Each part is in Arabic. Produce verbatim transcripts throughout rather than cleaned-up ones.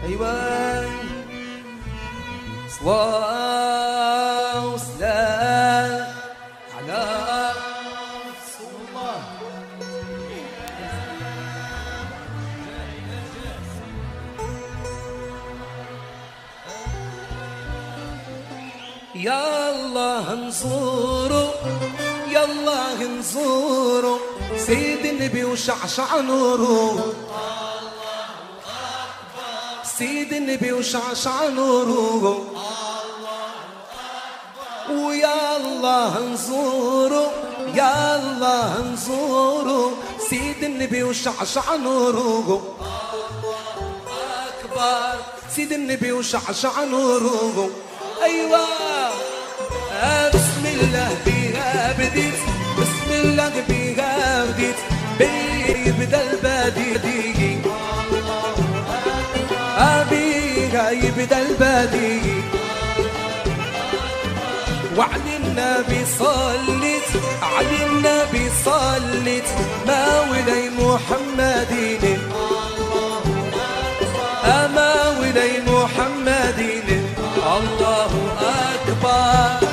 أيوة صلاة وسلام على رسول الله. يا الله نزورو يا الله نزورو سيد النبي وشعشع نورو، سيد النبي وشعشع نورو، ويا الله نزورو يا الله نزورو سيد النبي وشعشع نورو. أكبر سيد النبي وشعشع نورو. أيوة بسم الله بيها بديت، بسم الله بيها بديت، بيبدا البديع بيها يبدا البديع، وعلى النبي صليت على النبي صليت مولي محمدين، مولي محمدين الله أكبر.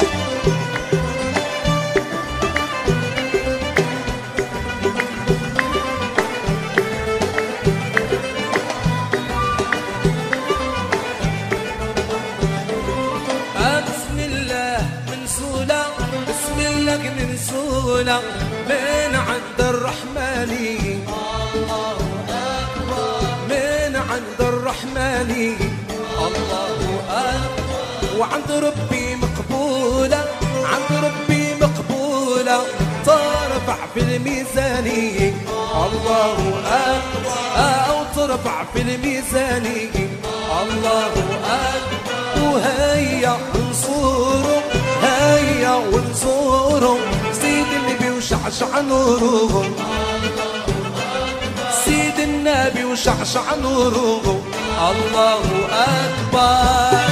بسم الله من سولا بسم الله من سولا من عند الرحمن، من عند الرحمن الله أكبر. وعند ربي مقبولة عند ربي مقبولة ترفع في الميزان الله أكبر، أو ترفع في الميزان الله أكبر. وهيا نصورو هيا ونصورو سيد النبي وشعشع نورو، سيد النبي وشعشع نورو الله أكبر.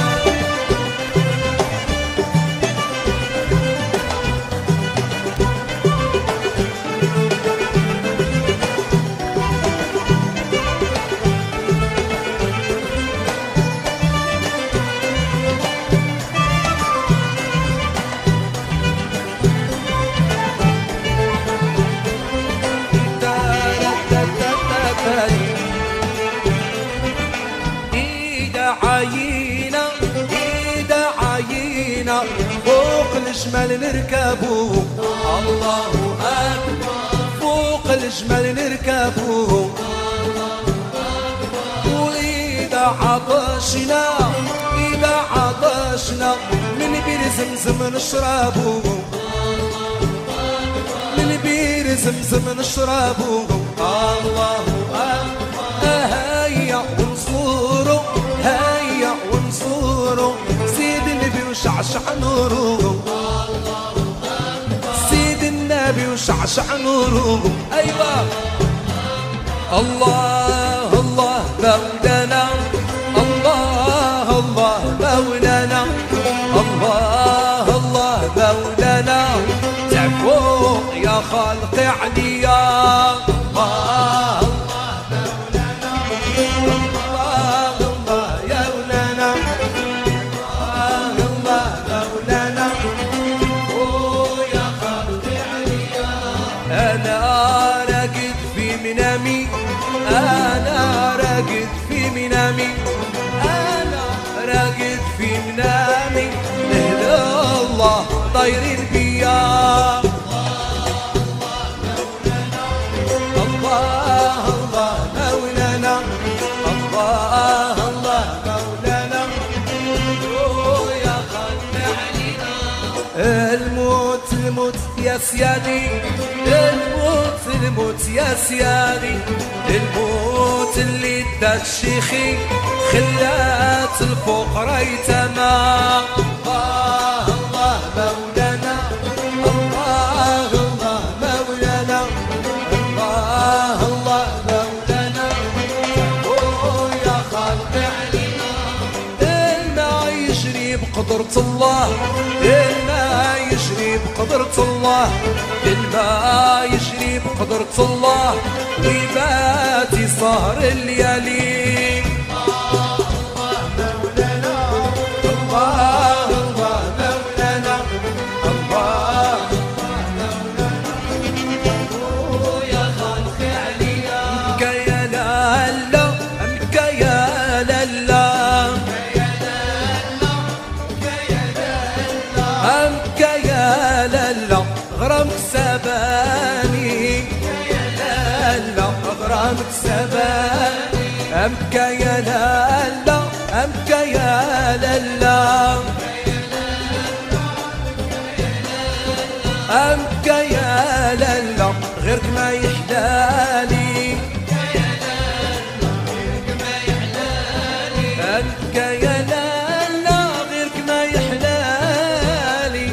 إيدا عينا إيدا عينا فوق الجمال نركبو الله أكبر، فوق الجمال نركبو. وإذا عطشنا إذا عطشنا من بير زمزم نشربو، من بير زمزم نشربو الله أكبر. هيا ونصورو هيا ونصورو سيد النبي وشعشع نورو، سيد النبي وشعشع نورو. أيوة الله الله مولانا الله الله مولانا الله الله مولانا تعفو يا خالق عليا الله أنا راقد في منامي أنا راقد في منامي أهل الله طايرين بيا الله الله مولانا الله الله مولانا يا خلق علينا. الموت الموت يا سيادي الموت الموت يا سيادي، الموت اللي داك شيخي خلات الفقراء يتامى الله الله مولانا الله الله مولانا الله الله مولانا. يا خالق علينا الماء يجري بقدرة الله، الماء يجري بقدرة الله، الماء يجري بقدرة الله ويبات يسهر الليالي. أمك يا لالا أمك يا لالا أمك يا لالا غيرك ما يحلالي أمك يا لالا غيرك ما يحلالي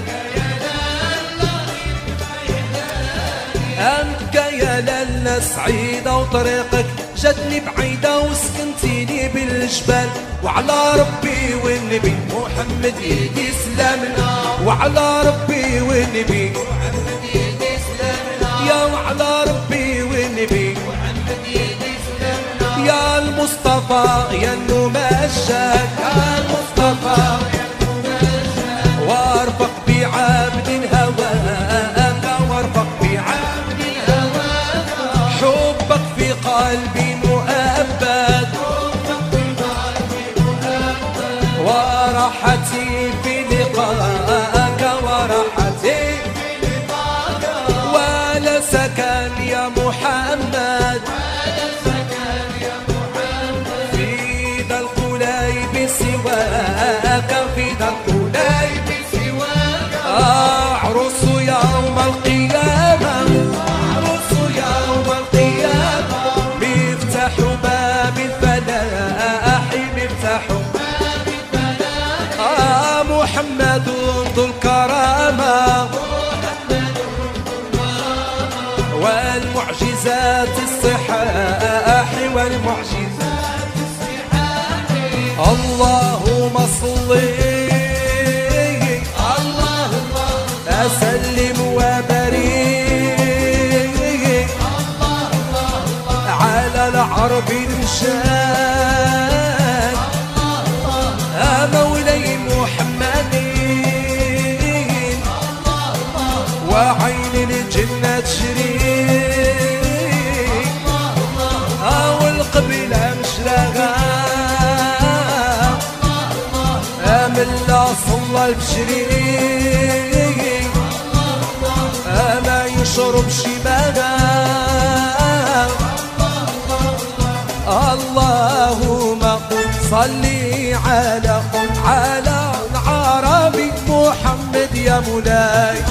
أمك يا لالا سعيدة وطريقك جاتني بعيدة وسكنتيني بالجبال وعلى ربي والنبي محمد يهدي سلامنا وعلى ربي والنبي محمد يهدي سلامنا يا وعلى ربي والنبي محمد يهدي سلامنا يا المصطفى يا النمشاك يا المصطفى يا النمشاك وارفق بعبد هواك وارفق بعبد هواك حبك في قلبي مؤبد وراحتي في لقاءك وراحتي في لقاءك ولا سكن يا محمد ولا سكن يا محمد في ذا القليب سواك في ذا القليب سواك أعرس يوم القيامة أعرس يوم القيامة مفتاح باب الفلاح مفتاح محمد ذو الكرامة والمعجزات الصحاح والمعجزات الصحاح اللهم صل اللهم أسلم وبارك على العرب المشان مولاي محمد وعين الجنة تشريك والقبلة مشرقة من لا صلى البشريك ما يشرب شبابا اللهم صلي على على العربي محمد يا مولاي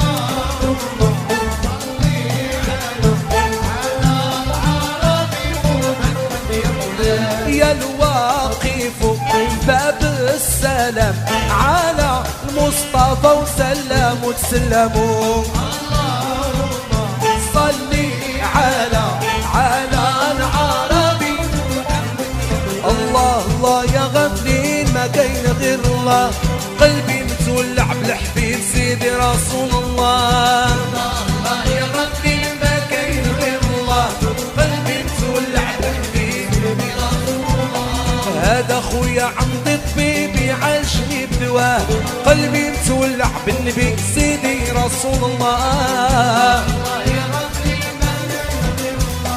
يا الواقف باب السلام على المصطفى وسلم وتسلموا صلي على على العربي الله الله يا غفلين ما كاين غير الله قلبي متولع بالحبيب سيدي رسول الله الله يا غفلين ما كاين غير الله قلبي متولع بالحبيب سيدي رسول الله هذا خويا عندي طبيبي عاشني بدواه قلبي متولع بالنبي سيدي رسول الله الله يا غفلين ما كاين غير الله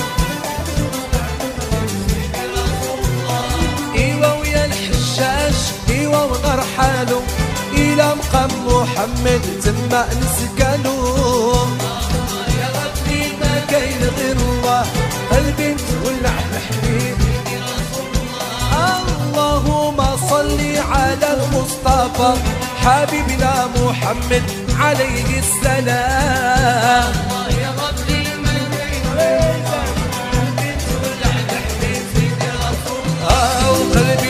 ايوا ونرحلو الى مقام محمد تما نسكنو يا ربي ما كاين غير الله قلبي متولع بالحبيب اللهم صل على المصطفى حبيبنا محمد عليه السلام يا ربي ما كاين غير الله قلبي متولع بالحبيب سيدي رسول الله قلبي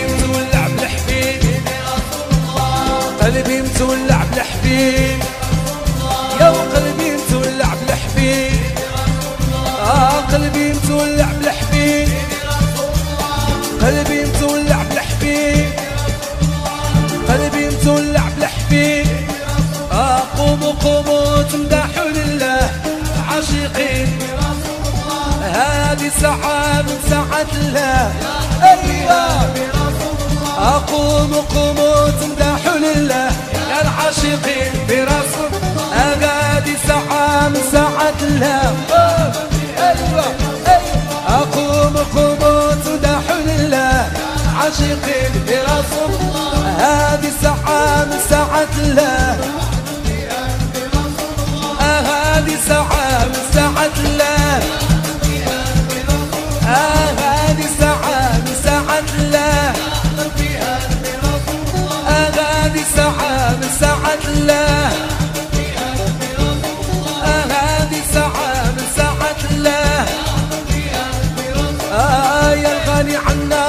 قلبي متولع بالحبيب يا قلبي متولع بالحبيب اه قلبي متولع بالحبيب قلبي متولع بالحبيب قلبي متولع بالحبيب اه قوموا قوموا تمدحوا لله عاشقين هذه ساعة من ساعات الله ايوه قوموا قوموا تمدحوا لله يا العاشقين برسول هذه ساعة من ساعات الله ايوه قوموا قوموا تمدحوا لله عاشقين برسول هذه ساعة من ساعات الله هذه ساعة من ساعات الله هذه ساعة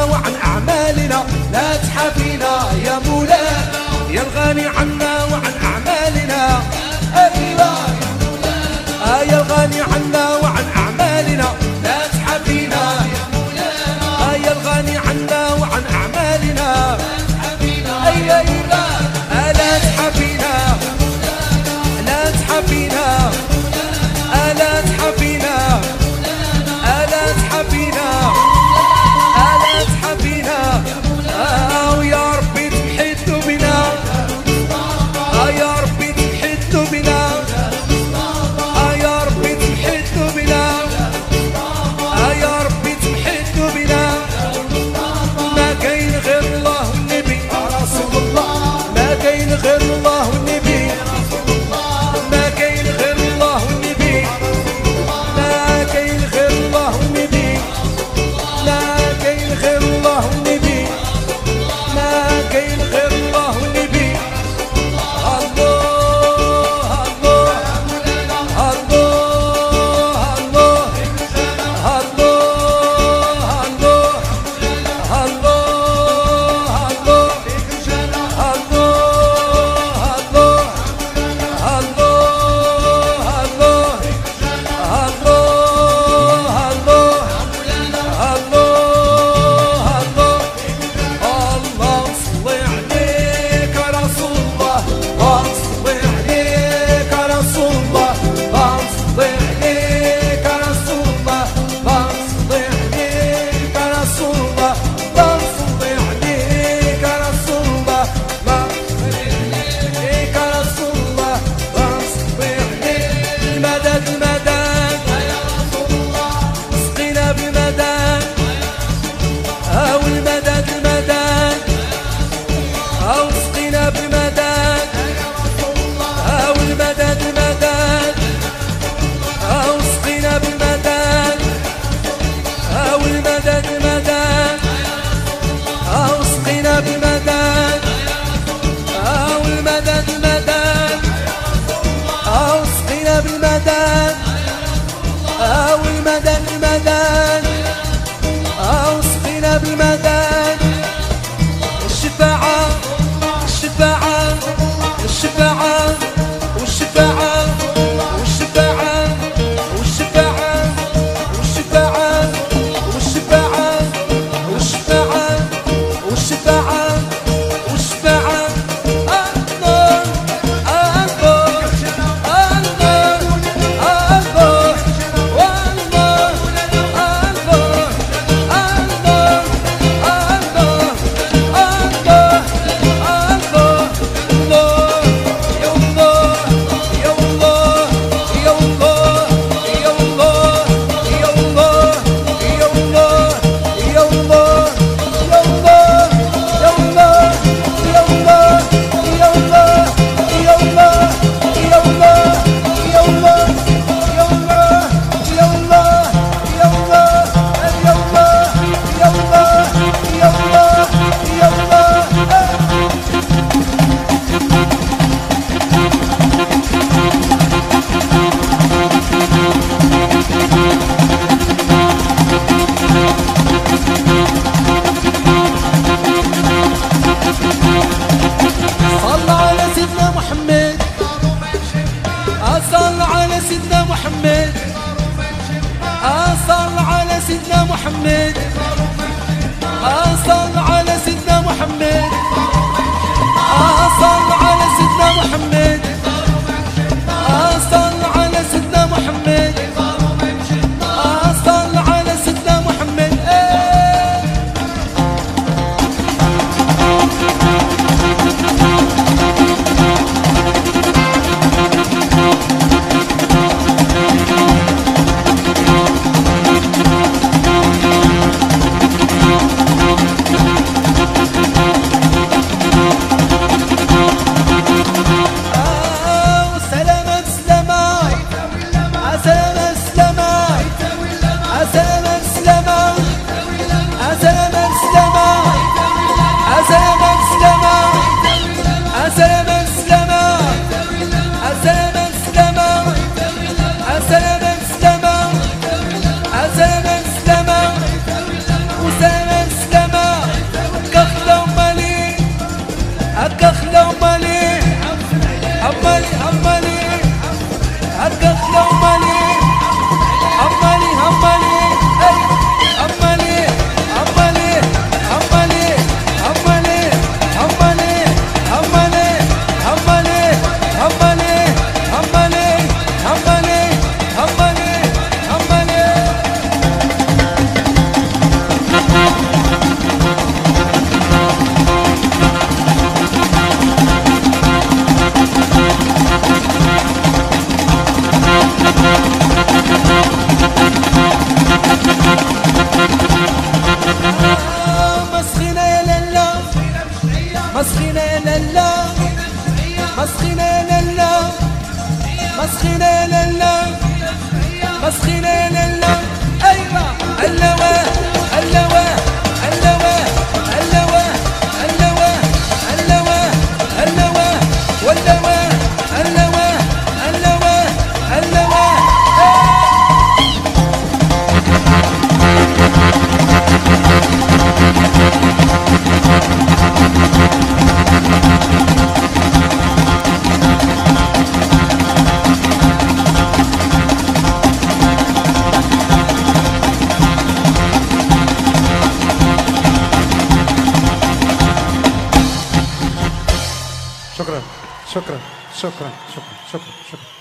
وعن أعمالنا لا تحافينا يا مولانا يا الغني عنا وعن أعمالنا أيوة يا الغني عنا وعن أعمالنا لا تحافينا يا مولانا يا الغني عنا وعن أعمالنا أيوة لا تحافينا لا تحافينا لا تحافينا لا تحافينا لا تحافينا ويا ربي تحد بنا يا ربي تحد بنا يا ربي تحد بنا يا ربي تحد بنا ما كاين غير الله والنبي رسول الله ما كاين غير الله والنبي ما كاين غير الله والنبي ما كاين غير الله والنبي ما كاين غير الله والنبي ما كاين غير الله والنبي الله الله الله الله الله الله بالمدد الشفاعة الشفاعة الشفاعة والشفاعة والشفاعة والشفاعة والشفاعة والشفاعة والشفاعة والشفاعة والشفاعة الله الله الله الله والله الله الله مسخينة لالا مسخينة لالا مسخينة لالا مسخينة لالا أيوة اللواء اللواء اللواء اللواء اللواء اللواء اللواء واللواء اللواء اللواء اللواء شكرا شكرا شكرا شكرا شكرا شكرا